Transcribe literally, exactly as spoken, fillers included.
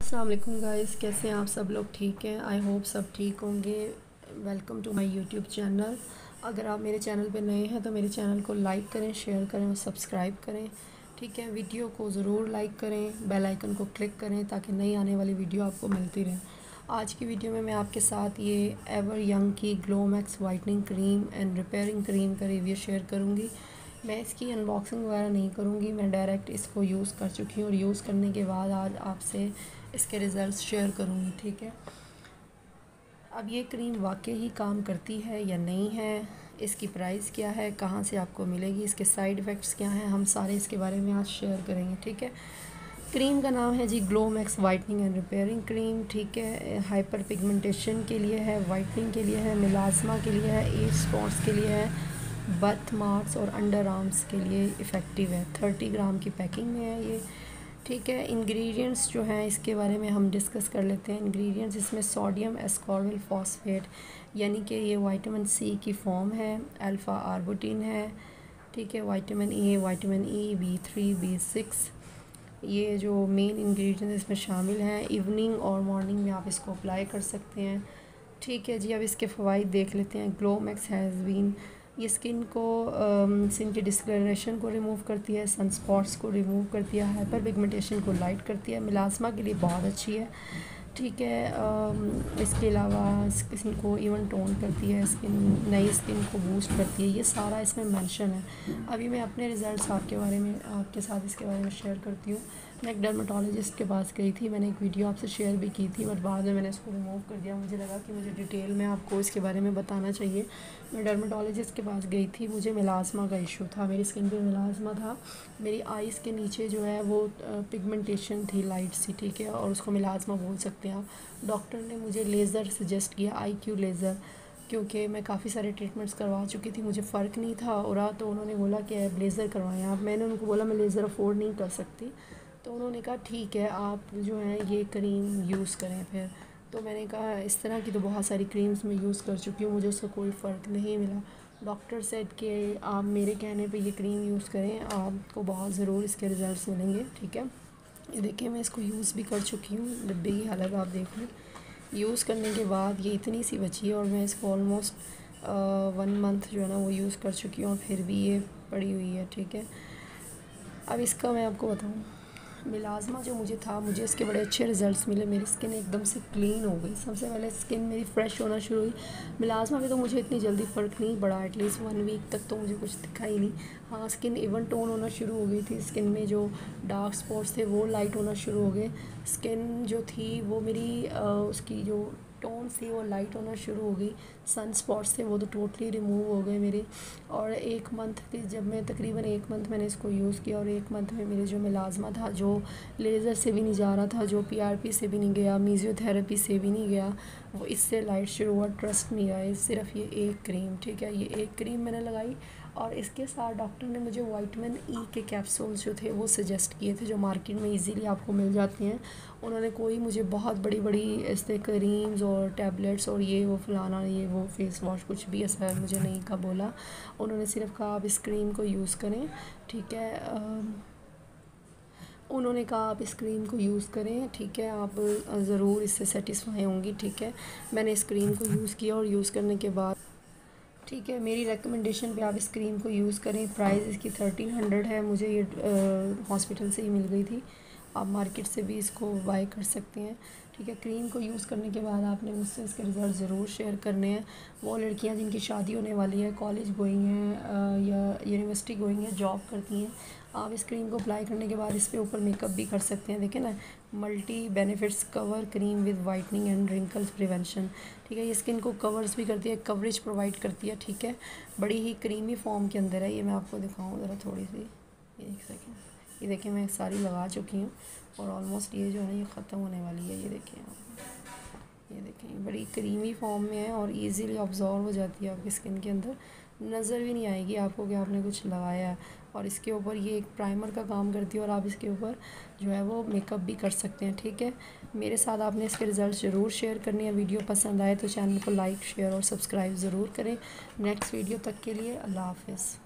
अस्सलाम वालेकुम गाइस, कैसे हैं आप सब लोग? ठीक हैं? आई होप सब ठीक होंगे। Welcome to my YouTube channel. अगर आप मेरे चैनल पे नए हैं तो मेरे चैनल को लाइक करें, शेयर करें और सब्सक्राइब करें। ठीक है, वीडियो को ज़रूर लाइक करें, बेल आइकन को क्लिक करें ताकि नई आने वाली वीडियो आपको मिलती रहे। आज की वीडियो में मैं आपके साथ ये एवर यंग की Glow Max whitening cream and repairing cream का रिव्यू शेयर करूँगी। मैं इसकी अनबॉक्सिंग वगैरह नहीं करूँगी, मैं डायरेक्ट इसको यूज़ कर चुकी हूँ और यूज़ करने के बाद आज आपसे इसके रिज़ल्ट्स शेयर करूँगी। ठीक है, अब ये क्रीम वाकई ही काम करती है या नहीं है, इसकी प्राइस क्या है, कहाँ से आपको मिलेगी, इसके साइड इफ़ेक्ट्स क्या हैं, हम सारे इसके बारे में आज शेयर करेंगे। ठीक है, क्रीम का नाम है जी Glow Max whitening and repairing cream. ठीक है, हाइपर पिगमेंटेशन के लिए है, वाइटनिंग के लिए है, मिलाज़मा के लिए है, एज स्पॉट्स के लिए है, बर्थ मार्क्स और अंडर आर्म्स के लिए इफ़ेक्टिव है। थर्टी ग्राम की पैकिंग में है ये। ठीक है, इंग्रेडिएंट्स जो हैं इसके बारे में हम डिस्कस कर लेते हैं। इंग्रेडिएंट्स इसमें सोडियम एस्कॉर्बिल फॉस्फेट यानी कि ये विटामिन सी की फॉर्म है, अल्फ़ा आर्बुटिन है। ठीक है, vitamin A, vitamin E, B three, B six, ये जो मेन इंग्रेडिएंट्स इसमें शामिल हैं। इवनिंग और मॉर्निंग में आप इसको अप्लाई कर सकते हैं। ठीक है जी, अब इसके फ़वाइद देख लेते हैं। ग्लो मैक्स हैज़ बीन, ये स्किन को स्किन की डिस्कलरेशन को रिमूव करती है, सन स्पॉट्स को रिमूव करती है, हाइपर पिगमेंटेशन को लाइट करती है, मिलाज़मा के लिए बहुत अच्छी है। ठीक है, um, इसके अलावा स्किन को इवन टोन करती है, स्किन नई स्किन को बूस्ट करती है, ये सारा इसमें मेंशन है। अभी मैं अपने रिज़ल्ट्स आपके बारे में आपके साथ इसके बारे में शेयर करती हूँ। मैं एक डर्माटोलॉजिस्ट के पास गई थी, मैंने एक वीडियो आपसे शेयर भी की थी बट बाद में मैंने इसको रिमूव कर दिया। मुझे लगा कि मुझे डिटेल में आपको इसके बारे में बताना चाहिए। मैं डर्माटोलॉजिस्ट के पास गई थी, मुझे मिलाज़मा का इशू था, मेरी स्किन पे मिलाज़मा था, मेरी आइज़ के नीचे जो है वो पिगमेंटेशन थी लाइट सी। ठीक है, और उसको मिलाज़मा बोल सकते हैं आप। डॉक्टर ने मुझे लेज़र सजेस्ट किया, आई क्यू लेज़र, क्योंकि मैं काफ़ी सारे ट्रीटमेंट्स करवा चुकी थी, मुझे फ़र्क नहीं था हो रहा, तो उन्होंने बोला कि आप लेज़र करवाएं आप। मैंने उनको बोला मैं लेज़र अफोर्ड नहीं कर सकती, तो उन्होंने कहा ठीक है आप जो है ये क्रीम यूज़ करें। फिर तो मैंने कहा इस तरह की तो बहुत सारी क्रीम्स मैं यूज़ कर चुकी हूँ, मुझे उसका कोई फ़र्क नहीं मिला। डॉक्टर सेड कि आप मेरे कहने पे ये क्रीम यूज़ करें, आपको बहुत ज़रूर इसके रिज़ल्ट्स मिलेंगे। ठीक है, ये देखिए मैं इसको यूज़ भी कर चुकी हूँ, डिब्बे की हालत आप देख लें। यूज़ करने के बाद ये इतनी सी बची है और मैं इसको ऑलमोस्ट वन मंथ जो है ना वो यूज़ कर चुकी हूँ और फिर भी ये पड़ी हुई है। ठीक है, अब इसका मैं आपको बताऊँ, मिलाज़मा जो मुझे था, मुझे इसके बड़े अच्छे रिज़ल्ट्स मिले, मेरी स्किन एकदम से क्लीन हो गई। सबसे पहले स्किन मेरी फ़्रेश होना शुरू हुई। मिलाज़मा में तो मुझे इतनी जल्दी फ़र्क नहीं पड़ा, एटलीस्ट वन वीक तक तो मुझे कुछ दिखा ही नहीं। हाँ, स्किन इवन टोन होना शुरू हो गई थी, स्किन में जो डार्क स्पॉट्स थे वो लाइट होना शुरू हो गए। स्किन जो थी वो मेरी आ, उसकी जो टोन थी वो लाइट होना शुरू हो गई। सन स्पॉट्स थे वो तो टोटली रिमूव हो गए मेरे। और एक मंथ के जब मैं तकरीबन एक मंथ मैंने इसको यूज़ किया और एक मंथ में मेरे जो मिलाज़मा था, जो लेज़र से भी नहीं जा रहा था, जो पीआरपी से भी नहीं गया, मेसियोथेरेपी से भी नहीं गया, वो इससे लाइट शुरू हुआ। ट्रस्ट नहीं आए, सिर्फ ये एक क्रीम। ठीक है, ये एक क्रीम मैंने लगाई और इसके साथ डॉक्टर ने मुझे विटामिन ई के कैप्सूल्स जो थे वो सजेस्ट किए थे, जो मार्केट में इजीली आपको मिल जाते हैं। उन्होंने कोई मुझे बहुत बड़ी बड़ी ऐसे क्रीम्स और टैबलेट्स और ये वो फलाना ये वो फेस वॉश कुछ भी ऐसा मुझे नहीं का बोला। उन्होंने सिर्फ कहा आप इस क्रीम को यूज़ करें। ठीक है, आ, उन्होंने कहा आप इस क्रीम को यूज़ करें। ठीक है, आप ज़रूर इससे सेटिस्फाई होंगी। ठीक है, मैंने इस क्रीम को यूज़ किया और यूज़ करने के बाद ठीक है, मेरी रिकमेंडेशन पे आप इस क्रीम को यूज़ करें। प्राइस इसकी थर्टीन हंड्रेड है, मुझे ये हॉस्पिटल से ही मिल गई थी, आप मार्केट से भी इसको बाय कर सकते हैं। ठीक है, क्रीम को यूज़ करने के बाद आपने मुझसे इसके रिज़ल्ट ज़रूर शेयर करने हैं। वो लड़कियां जिनकी शादी होने वाली है, कॉलेज गोइंग हैं या यूनिवर्सिटी गोइंग है, जॉब करती हैं, आप इस क्रीम को अप्लाई करने के बाद इस पे ऊपर मेकअप भी कर सकते हैं। देखें ना, multi benefits cover cream with whitening and wrinkles prevention. ठीक है, ये स्किन को कवर्स भी करती है, कवरेज प्रोवाइड करती है। ठीक है, बड़ी ही क्रीमी फॉर्म के अंदर है। ये मैं आपको दिखाऊँ ज़रा थोड़ी सी, ये एक सेकेंड, ये देखिए मैं सारी लगा चुकी हूँ और ऑलमोस्ट ये जो है ना ये ख़त्म होने वाली है। ये देखिए आप, ये देखें बड़ी क्रीमी फॉर्म में है और इजीली ऑब्जॉर्व हो जाती है आपकी स्किन के अंदर, नज़र भी नहीं आएगी आपको कि आपने कुछ लगाया है। और इसके ऊपर ये एक प्राइमर का काम करती है और आप इसके ऊपर जो है वो मेकअप भी कर सकते हैं। ठीक है, मेरे साथ आपने इसके रिज़ल्ट ज़रूर शेयर करने हैं। वीडियो पसंद आए तो चैनल को लाइक शेयर और सब्सक्राइब ज़रूर करें। नेक्स्ट वीडियो तक के लिए अल्लाह हाफ़िज़।